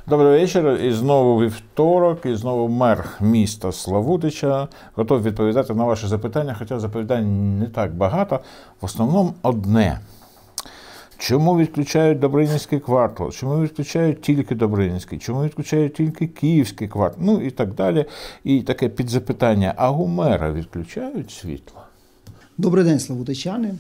Добрий вечір. І знову вівторок, і знову мер міста Славутича готов відповідати на ваші запитання, хоча запитань не так багато. В основному одне. Чому відключають Добринівський квартал? Чому відключають тільки Добринівський? Чому відключають тільки Київський квартал? Ну і так далі. І таке підзапитання. А у мера відключають світло? Добрий день, славутичани.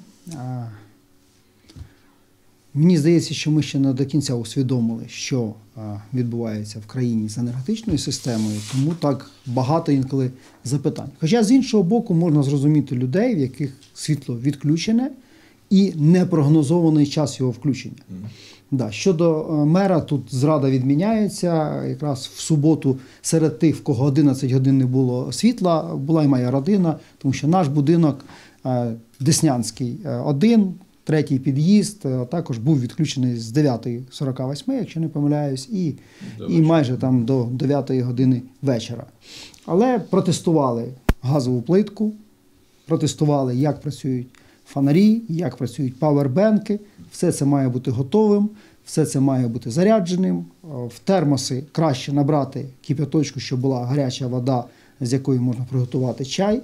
Мені здається, що ми ще не до кінця усвідомили, що відбувається в країні з енергетичною системою, тому так багато інколи запитань. Хоча з іншого боку можна зрозуміти людей, в яких світло відключене і непрогнозований час його включення. Да. Щодо мера, тут зрада відміняється. Якраз в суботу серед тих, в кого 11 годин не було світла, була і моя родина, тому що наш будинок Деснянський 1, третій під'їзд, також був відключений з 9:48, якщо не помиляюсь, і майже там до 9 години вечора. Але протестували газову плитку, протестували, як працюють фонарі, як працюють павербенки. Все це має бути готовим, все це має бути зарядженим. В термоси краще набрати кип'яточку, щоб була гаряча вода, з якої можна приготувати чай.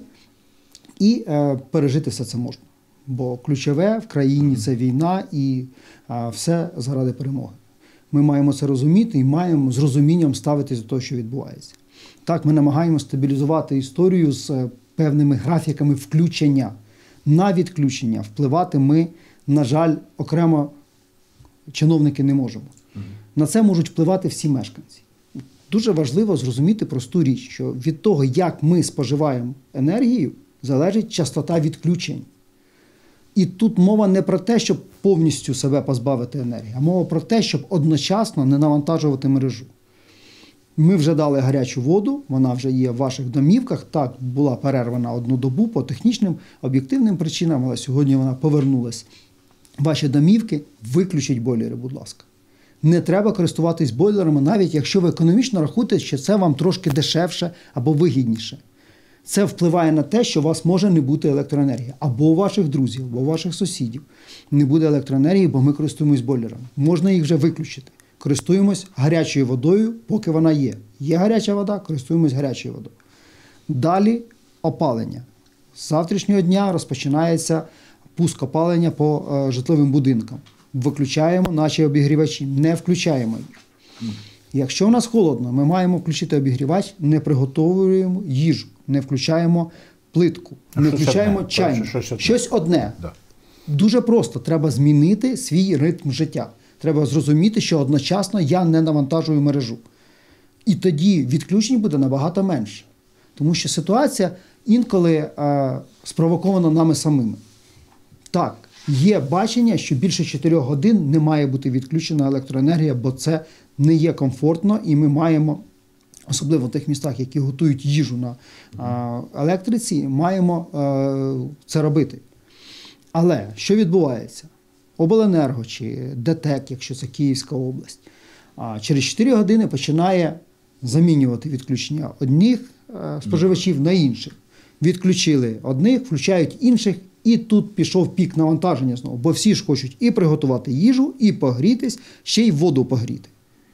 І пережити все це можна. Бо ключове в країні – це війна і все заради перемоги. Ми маємо це розуміти і маємо з розумінням ставитися до того, що відбувається. Так, ми намагаємося стабілізувати історію з певними графіками включення. На відключення впливати ми, на жаль, окремо чиновники не можемо. На це можуть впливати всі мешканці. Дуже важливо зрозуміти просту річ, що від того, як ми споживаємо енергію, залежить частота відключень. І тут мова не про те, щоб повністю себе позбавити енергії, а мова про те, щоб одночасно не навантажувати мережу. Ми вже дали гарячу воду, вона вже є в ваших домівках. Так, була перервана одну добу по технічним, об'єктивним причинам, але сьогодні вона повернулась. Ваші домівки, виключіть бойлери, будь ласка. Не треба користуватись бойлерами, навіть якщо ви економічно рахуєте, що це вам трошки дешевше або вигідніше. Це впливає на те, що у вас може не бути електроенергії. Або у ваших друзів, або у ваших сусідів не буде електроенергії, бо ми користуємось бойлерами. Можна їх вже виключити. Користуємось гарячою водою, поки вона є. Є гаряча вода, користуємось гарячою водою. Далі опалення. З завтрашнього дня розпочинається пуск опалення по житловим будинкам. Виключаємо наші обігрівачі, не включаємо їх. Якщо у нас холодно, ми маємо включити обігрівач, не приготовуємо їжу, не включаємо плитку, не включаємо чайник. Щось одне. Да. Дуже просто. Треба змінити свій ритм життя. Треба зрозуміти, що одночасно я не навантажую мережу. І тоді відключень буде набагато менше. Тому що ситуація інколи спровокована нами самими. Так, є бачення, що більше 4 годин не має бути відключена електроенергія, бо це не є комфортно, і ми маємо, особливо в тих містах, які готують їжу на електриці, маємо це робити. Але що відбувається? Обленерго чи ДТЕК, якщо це Київська область, через 4 години починає замінювати відключення одних споживачів на інших. Відключили одних, включають інших, і тут пішов пік навантаження знову. Бо всі ж хочуть і приготувати їжу, і погрітись, ще й воду погріти.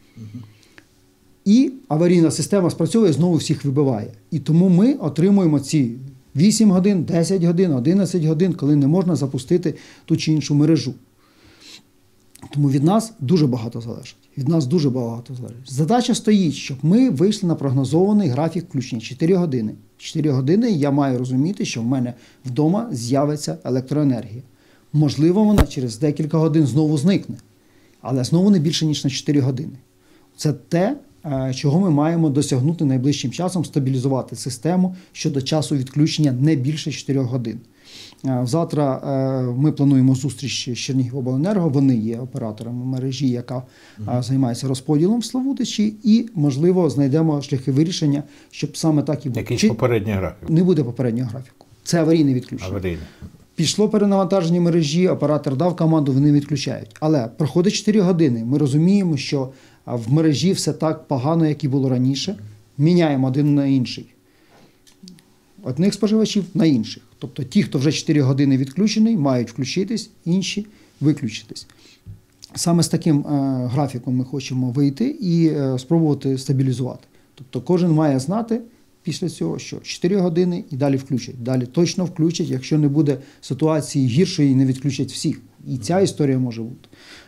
І аварійна система спрацьовує, знову всіх вибиває. І тому ми отримуємо ці 8 годин, 10 годин, 11 годин, коли не можна запустити ту чи іншу мережу. Тому від нас дуже багато залежить. Від нас дуже багато залежить. Задача стоїть, щоб ми вийшли на прогнозований графік включення 4 години. 4 години я маю розуміти, що в мене вдома з'явиться електроенергія. Можливо, вона через декілька годин знову зникне. Але знову не більше, ніж на 4 години. Це те, чого ми маємо досягнути найближчим часом, стабілізувати систему щодо часу відключення не більше 4 годин. Завтра ми плануємо зустріч з Чернігівобленерго, вони є операторами мережі, яка займається розподілом в Славутичі, і, можливо, знайдемо шляхи вирішення, щоб саме так і було. Якийсь попередній графік? Не буде попереднього графіку. Це аварійне відключення. Аварійне. Пішло перенавантаження мережі, оператор дав команду, вони відключають. Але проходить 4 години, ми розуміємо, що в мережі все так погано, як і було раніше, міняємо один на інший. Одних споживачів на інших. Тобто ті, хто вже 4 години відключений, мають включитись, інші виключитись. Саме з таким графіком ми хочемо вийти і спробувати стабілізувати. Тобто кожен має знати після цього, що 4 години і далі включать. Далі точно включать, якщо не буде ситуації гіршої, не відключать всіх. І ця історія може бути.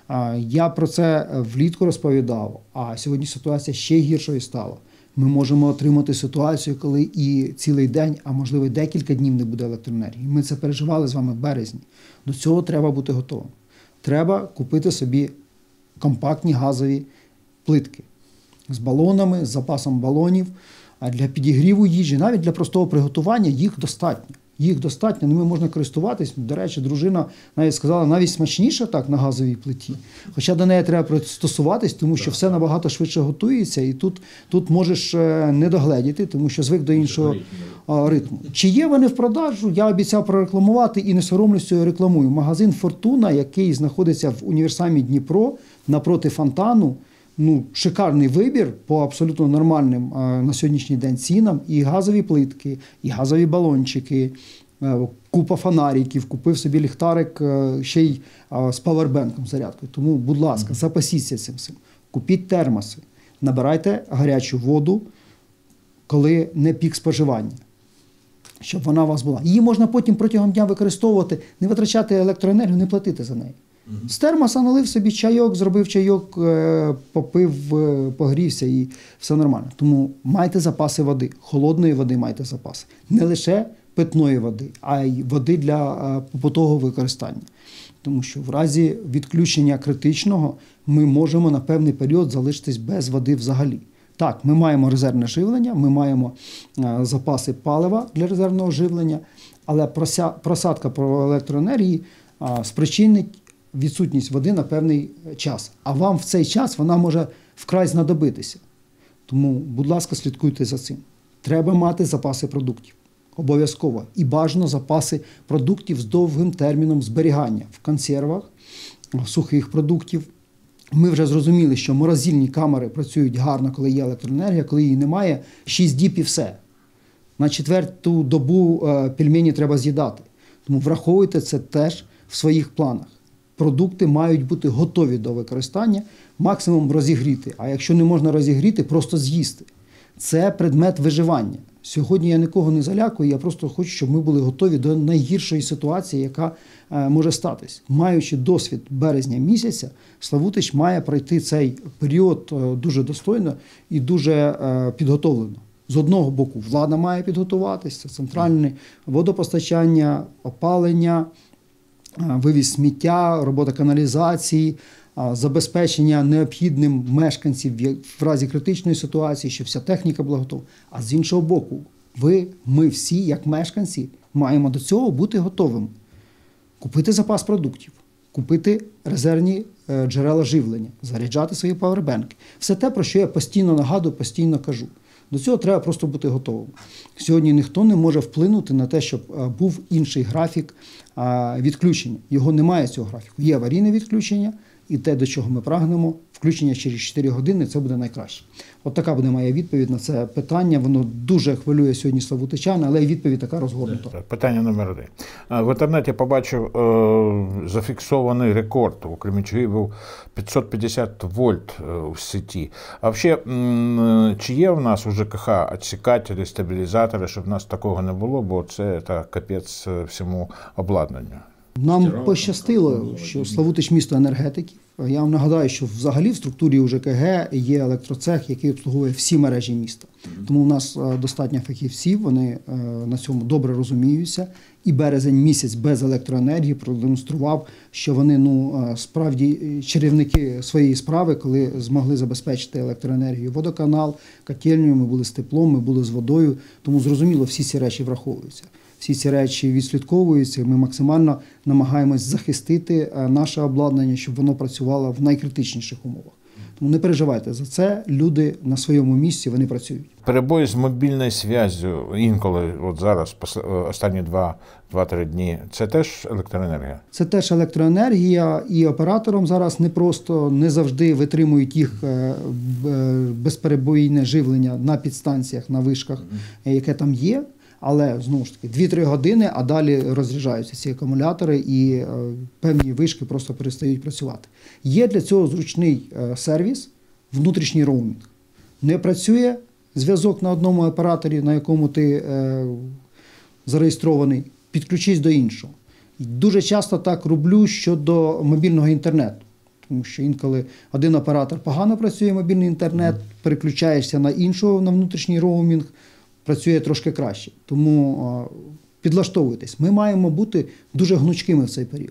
Я про це влітку розповідав, а сьогодні ситуація ще гіршою стала. Ми можемо отримати ситуацію, коли і цілий день, а можливо декілька днів не буде електроенергії. Ми це переживали з вами в березні. До цього треба бути готовим. Треба купити собі компактні газові плитки з балонами, з запасом балонів. А для підігріву їжі, навіть для простого приготування їх достатньо. Їх достатньо, ними можна користуватись. До речі, дружина навіть сказала, навіть смачніше так на газовій плиті. Хоча до неї треба пристосуватись, тому що все набагато швидше готується, і тут можеш не догледіти, тому що звик до іншого ритму. Чи є вони в продажу? Я обіцяв прорекламувати і не соромлюсь цього рекламую. Магазин «Фортуна», який знаходиться в універсамі Дніпро, напроти фонтану. Шикарний вибір по абсолютно нормальним на сьогоднішній день цінам. І газові плитки, і газові балончики, купа фонариків, купив собі ліхтарик ще й з павербенком, зарядкою. Тому, будь ласка, запасіться цим всім. Купіть термоси, набирайте гарячу воду, коли не пік споживання, щоб вона у вас була. Її можна потім протягом дня використовувати, не витрачати електроенергію, не платити за неї. З термоса налив собі чайок, зробив чайок, попив, погрівся і все нормально. Тому майте запаси води, холодної води майте запаси. Не лише питної води, а й води для побутового використання. Тому що в разі відключення критичного ми можемо на певний період залишитись без води взагалі. Так, ми маємо резервне живлення, ми маємо запаси палива для резервного живлення, але просадка по електроенергії спричинить відсутність води на певний час. А вам в цей час вона може вкрай знадобитися. Тому, будь ласка, слідкуйте за цим. Треба мати запаси продуктів. Обов'язково. І бажано запаси продуктів з довгим терміном зберігання. В консервах, сухих продуктів. Ми вже зрозуміли, що морозильні камери працюють гарно, коли є електроенергія, коли її немає, 6 діб і все. На 4-ту добу пельмені треба з'їдати. Тому враховуйте це теж в своїх планах. Продукти мають бути готові до використання, максимум розігріти. А якщо не можна розігріти, просто з'їсти. Це предмет виживання. Сьогодні я нікого не залякую, я просто хочу, щоб ми були готові до найгіршої ситуації, яка може статись. Маючи досвід березня місяця, Славутич має пройти цей період дуже достойно і дуже підготовлено. З одного боку, влада має підготуватися, це центральне водопостачання, опалення, вивіз сміття, робота каналізації, забезпечення необхідним мешканців в разі критичної ситуації, щоб вся техніка була готова. А з іншого боку, ми всі, як мешканці, маємо до цього бути готовими. Купити запас продуктів, купити резервні джерела живлення, заряджати свої павербенки. Все те, про що я постійно нагадую, постійно кажу. До цього треба просто бути готовим. Сьогодні ніхто не може вплинути на те, щоб був інший графік відключення. Його немає, цього графіку. Є аварійне відключення, і те, до чого ми прагнемо, включення через 4 години, це буде найкраще. От така буде моя відповідь на це питання. Воно дуже хвилює сьогодні славутичан, але і відповідь така розгорнута. Питання номер 1. В інтернеті побачив зафіксований рекорд. У Кременчугі був 550 вольт в сеті. А взагалі, чи є в нас у ЖКХ відсікателі, стабілізатори, щоб в нас такого не було, бо це капець всьому обладнанню? Нам пощастило, що Славутич – місто енергетиків. Я вам нагадаю, що взагалі в структурі УЖКГ є електроцех, який обслуговує всі мережі міста. Тому у нас достатньо фахівців, вони на цьому добре розуміються. І березень місяць без електроенергії продемонстрував, що вони справді чарівники своєї справи, коли змогли забезпечити електроенергію. Водоканал, котельню, ми були з теплом, ми були з водою. Тому зрозуміло, всі ці речі враховуються. Всі ці речі відслідковуються, ми максимально намагаємось захистити наше обладнання, щоб воно працювало в найкритичніших умовах. Тому не переживайте за це, люди на своєму місці, вони працюють. Перебої з мобільною зв'яззю інколи, от зараз, останні 2-3 дні, це теж електроенергія? Це теж електроенергія, і операторам зараз не завжди витримують їх безперебойне живлення на підстанціях, на вишках, яке там є. Але, знову ж таки, 2-3 години, а далі розряджаються ці акумулятори і певні вишки просто перестають працювати. Є для цього зручний сервіс, внутрішній роумінг. Не працює зв'язок на одному операторі, на якому ти зареєстрований, підключись до іншого. Дуже часто так роблю щодо мобільного інтернету. Тому що інколи один оператор погано працює, мобільний інтернет, переключаєшся на іншого, на внутрішній роумінг, працює трошки краще. Тому підлаштовуйтесь. Ми маємо бути дуже гнучкими в цей період.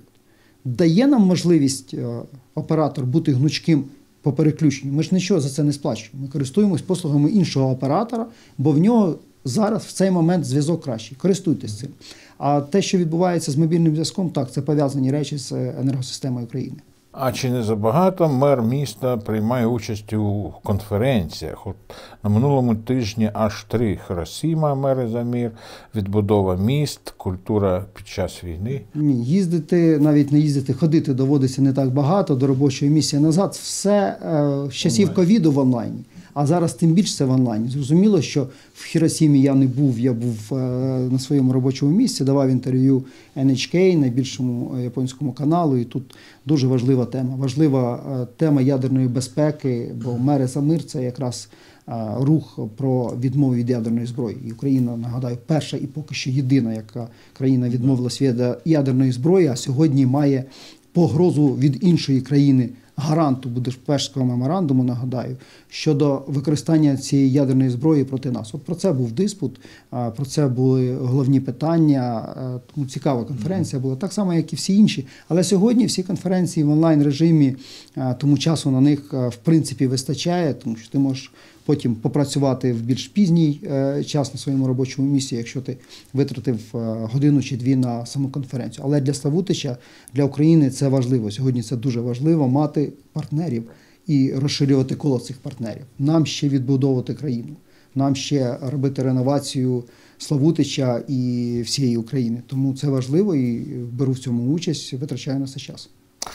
Дає нам можливість оператор бути гнучким по переключенню. Ми ж нічого за це не сплачуємо. Ми користуємось послугами іншого оператора, бо в нього зараз в цей момент зв'язок кращий. Користуйтесь цим. А те, що відбувається з мобільним зв'язком, так, це пов'язані речі з енергосистемою України. А чи не забагато мер міста приймає участь у конференціях? От на минулому тижні аж 3 Хіросіма, мери за мир, відбудова міст, культура під час війни. Ні, їздити, навіть не їздити, ходити доводиться не так багато, до робочої місії назад. Все з часів ковіду в онлайні. А зараз тим більше це в онлайні. Зрозуміло, що в Хіросімі я не був, я був на своєму робочому місці, давав інтерв'ю NHK, найбільшому японському каналу, і тут дуже важлива тема. Важлива тема ядерної безпеки, бо мери за мир – це якраз рух про відмову від ядерної зброї. І Україна, нагадаю, перша і поки що єдина, яка країна відмовилась від ядерної зброї, а сьогодні має погрозу від іншої країни, гаранту Будапештського меморандуму, нагадаю, щодо використання цієї ядерної зброї проти нас. От про це був диспут, про це були головні питання, тому цікава конференція була, так само, як і всі інші. Але сьогодні всі конференції в онлайн-режимі, тому часу на них, в принципі, вистачає, тому що ти можеш потім попрацювати в більш пізній час на своєму робочому місці, якщо ти витратив годину чи 2 на саму конференцію. Але для Славутича, для України це важливо. Сьогодні це дуже важливо мати партнерів і розширювати коло цих партнерів. Нам ще відбудовувати країну, нам ще робити реновацію Славутича і всієї України. Тому це важливо і беру в цьому участь, витрачаю на це час.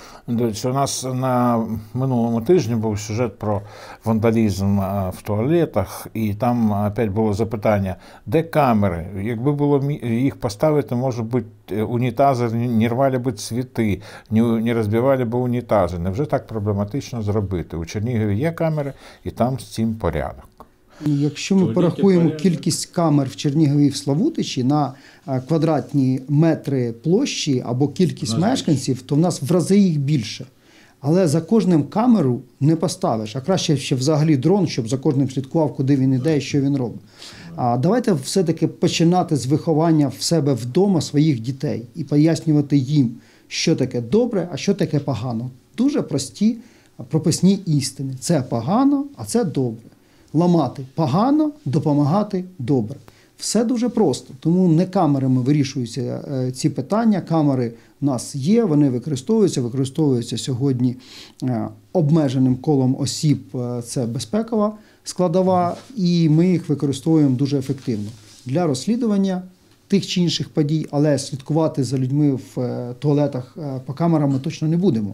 У нас на минулому тижні був сюжет про вандалізм в туалетах, і там опять було запитання, де камери? Якби було їх поставити, може бути, унітази не рвали б цвіти, не розбивали б унітази. Невже так проблематично зробити? У Чернігові є камери, і там з цим порядок. Якщо ми порахуємо кількість камер в Чернігові і в Славутичі на квадратні метри площі або кількість мешканців, то в нас в рази їх більше. Але за кожним камеру не поставиш, а краще ще взагалі дрон, щоб за кожним слідкував, куди він іде і що він робить. Давайте все-таки починати з виховання в себе вдома своїх дітей і пояснювати їм, що таке добре, а що таке погано. Дуже прості прописні істини. Це погано, а це добре. Ламати погано, допомагати добре. Все дуже просто. Тому не камерами вирішуються ці питання. Камери в нас є, вони використовуються сьогодні обмеженим колом осіб. Це безпекова складова, і ми їх використовуємо дуже ефективно для розслідування тих чи інших подій, але слідкувати за людьми в туалетах по камерам ми точно не будемо.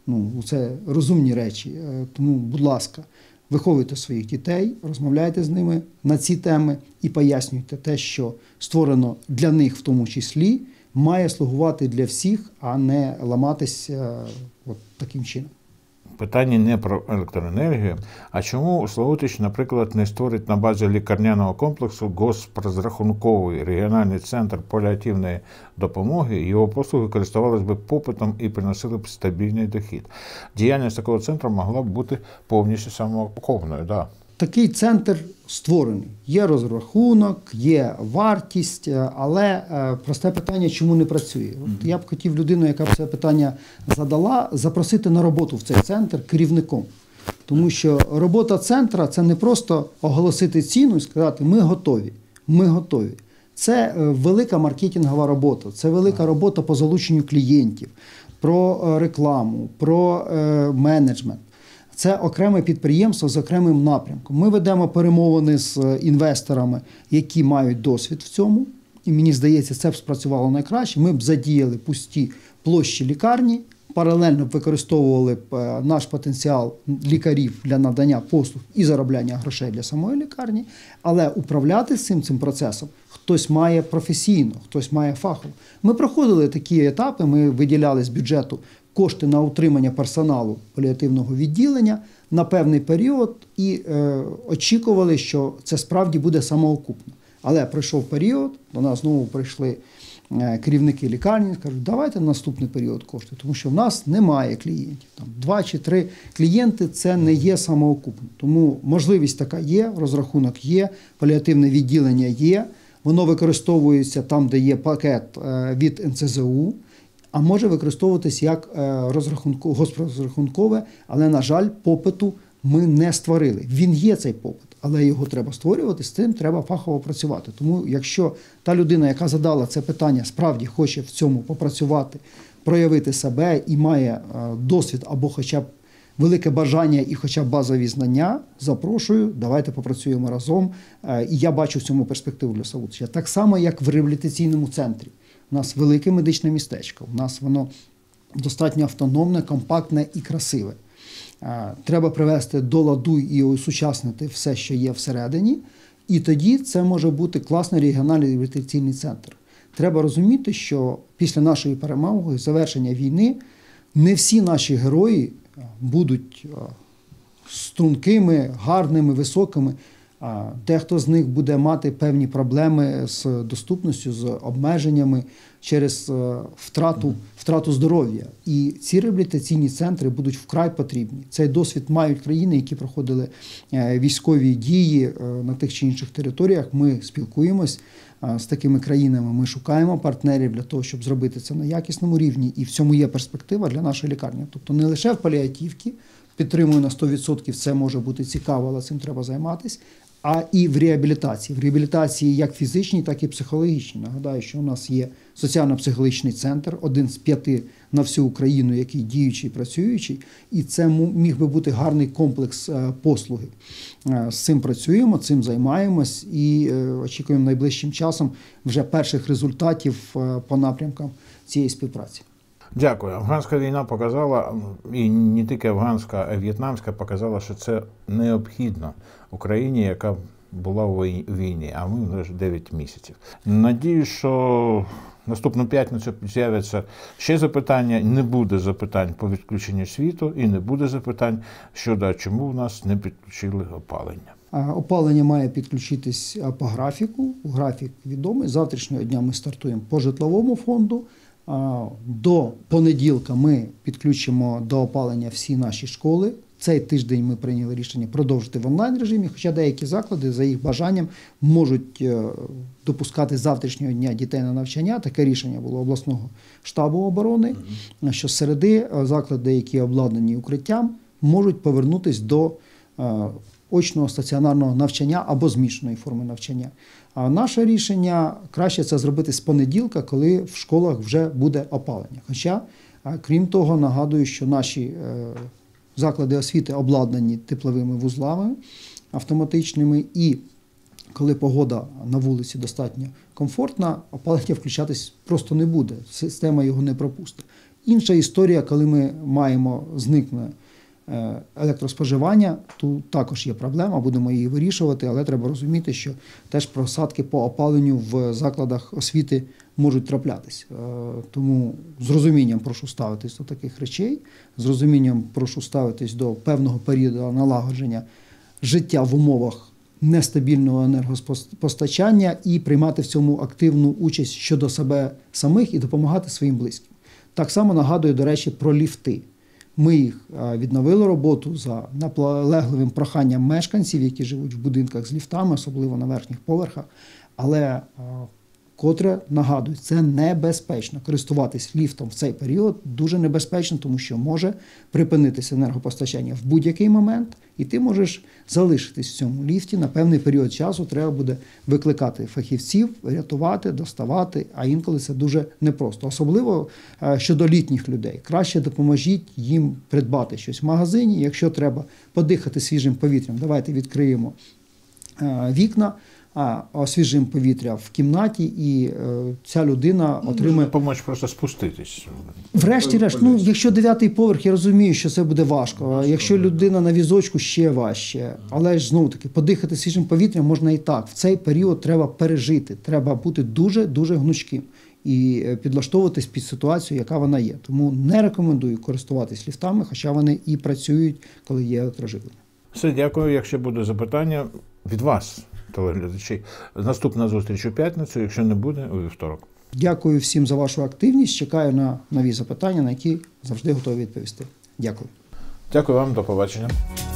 Це розумні речі. Тому, будь ласка, виховуйте своїх дітей, розмовляйте з ними на ці теми і пояснюйте те, що створено для них в тому числі, має слугувати для всіх, а не ламатись от таким чином. Питання не про електроенергію, а чому Славутич, наприклад, не створить на базі лікарняного комплексу госпрозрахунковий регіональний центр паліативної допомоги, його послуги користувалися б попитом і приносили б стабільний дохід. Діяльність такого центру могла б бути повністю самоокупною. Да. Такий центр створений. Є розрахунок, є вартість, але просте питання, чому не працює. От я б хотів людину, яка б це питання задала, запросити на роботу в цей центр керівником. Тому що робота центра – це не просто оголосити ціну і сказати «ми готові, ми готові». Це велика маркетингова робота, це велика робота по залученню клієнтів, про рекламу, про менеджмент. Це окреме підприємство з окремим напрямком. Ми ведемо перемовини з інвесторами, які мають досвід в цьому. І мені здається, це б спрацювало найкраще. Ми б задіяли пусті площі лікарні, паралельно використовували б наш потенціал лікарів для надання послуг і заробляння грошей для самої лікарні, але управляти цим процесом хтось має професійно, хтось має фахово. Ми проходили такі етапи, ми виділяли з бюджету кошти на утримання персоналу паліативного відділення на певний період і очікували, що це справді буде самоокупно. Але пройшов період, до нас знову прийшли керівники лікарні, кажуть, давайте на наступний період кошти, тому що в нас немає клієнтів. Там 2 чи 3 клієнти – це не є самоокупно. Тому можливість така є, розрахунок є, паліативне відділення є, воно використовується там, де є пакет від НСЗУ, а може використовуватись як госпрозрахункове, але, на жаль, попиту ми не створили. Він є, цей попит, але його треба створювати, з цим треба фахово працювати. Тому якщо та людина, яка задала це питання, справді хоче в цьому попрацювати, проявити себе і має досвід або хоча б велике бажання і хоча б базові знання, запрошую, давайте попрацюємо разом. І я бачу в цьому перспективу для Славутича. Так само, як в реабілітаційному центрі. У нас велике медичне містечко, у нас воно достатньо автономне, компактне і красиве. Треба привести до ладу і осучаснити все, що є всередині, і тоді це може бути класний регіональний реабілітаційний центр. Треба розуміти, що після нашої перемоги, завершення війни, не всі наші герої будуть стрункими, гарними, високими. Дехто з них буде мати певні проблеми з доступністю, з обмеженнями через втрату здоров'я. І ці реабілітаційні центри будуть вкрай потрібні. Цей досвід мають країни, які проходили військові дії на тих чи інших територіях. Ми спілкуємось з такими країнами, ми шукаємо партнерів для того, щоб зробити це на якісному рівні. І в цьому є перспектива для нашої лікарні. Тобто не лише в паліативці, підтримую на 100%, це може бути цікаво, але цим треба займатися, а і в реабілітації. В реабілітації як фізичній, так і психологічній. Нагадаю, що у нас є соціально-психологічний центр, один з 5 на всю Україну, який діючий, працюючий, і це міг би бути гарний комплекс послуги. З цим працюємо, цим займаємось і очікуємо найближчим часом вже перших результатів по напрямкам цієї співпраці. Дякую. Афганська війна показала, і не тільки афганська, а й в'єтнамська показала, що це необхідно Україні, яка була у війні, а ми вже 9 місяців. Надіюсь, що наступну п'ятницю з'являться ще запитання, не буде запитань по відключенню світу і не буде запитань щодо, чому в нас не підключили опалення. Опалення має підключитись по графіку. Графік відомий. З завтрашнього дня ми стартуємо по житловому фонду. До понеділка ми підключимо до опалення всі наші школи. Цей тиждень ми прийняли рішення продовжити в онлайн-режимі, хоча деякі заклади за їх бажанням можуть допускати з завтрашнього дня дітей на навчання. Таке рішення було обласного штабу оборони, що з середи заклади, які обладнані укриттям, можуть повернутися до очного стаціонарного навчання або змішаної форми навчання. А наше рішення – краще це зробити з понеділка, коли в школах вже буде опалення. Хоча, крім того, нагадую, що наші заклади освіти обладнані тепловими вузлами автоматичними, і коли погода на вулиці достатньо комфортна, опалення включатись просто не буде, система його не пропустить. Інша історія, коли ми маємо зникне електроспоживання, тут також є проблема, будемо її вирішувати, але треба розуміти, що теж просадки по опаленню в закладах освіти можуть траплятись. Тому з розумінням прошу ставитись до таких речей, з розумінням прошу ставитись до певного періоду налагодження життя в умовах нестабільного енергопостачання і приймати в цьому активну участь щодо себе самих і допомагати своїм близьким. Так само нагадую, до речі, про ліфти. Ми їх відновили роботу за наполегливим проханням мешканців, які живуть в будинках з ліфтами, особливо на верхніх поверхах. Але, котре, нагадую, це небезпечно. Користуватись ліфтом в цей період дуже небезпечно, тому що може припинитися енергопостачання в будь-який момент, і ти можеш залишитись в цьому ліфті. На певний період часу треба буде викликати фахівців, рятувати, доставати, а інколи це дуже непросто. Особливо щодо літніх людей. Краще допоможіть їм придбати щось в магазині. Якщо треба подихати свіжим повітрям, давайте відкриємо вікна, освіжимо повітря в кімнаті, і ця людина отримає... Допоможе просто спуститись. Врешті-решт, якщо 9-й поверх, я розумію, що це буде важко. Якщо людина на візочку, ще важче. Але ж, знову-таки, подихати свіжим повітрям можна і так. В цей період треба пережити, треба бути дуже-дуже гнучким і підлаштовуватись під ситуацію, яка вона є. Тому не рекомендую користуватись ліфтами, хоча вони і працюють, коли є електроживлення. Все, дякую. Якщо буде запитання від вас, телеглядачі, наступна зустріч у п'ятницю, якщо не буде, у вівторок. Дякую всім за вашу активність. Чекаю на нові запитання, на які завжди готові відповісти. Дякую. Дякую вам, до побачення.